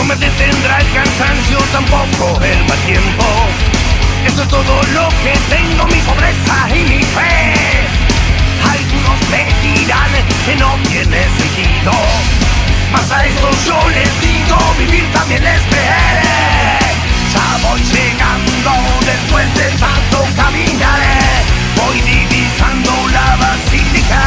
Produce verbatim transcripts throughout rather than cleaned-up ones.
me detendrá el cansancio, tampoco el mal tiempo. Eso es todo lo que tengo, mi pobreza y mi fe. Algunos me dirán que no tiene sentido, mas a eso yo les digo, vivir también es creer. Ya voy llegando después de tanto caminaré, voy divisando la basílica.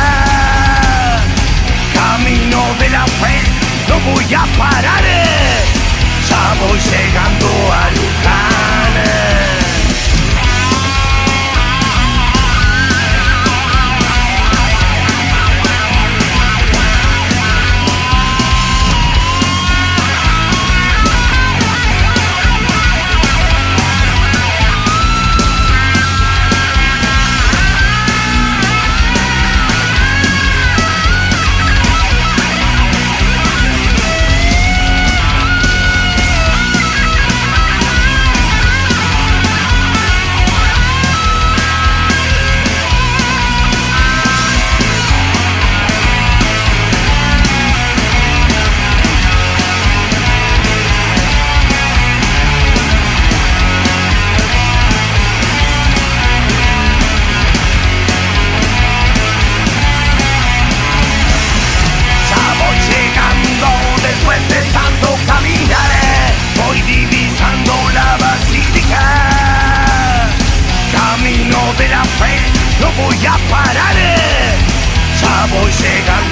Camino de la fe, no voy a parar, ya voy llegando a Luján. De la fe, no voy a parar, ya voy llegando.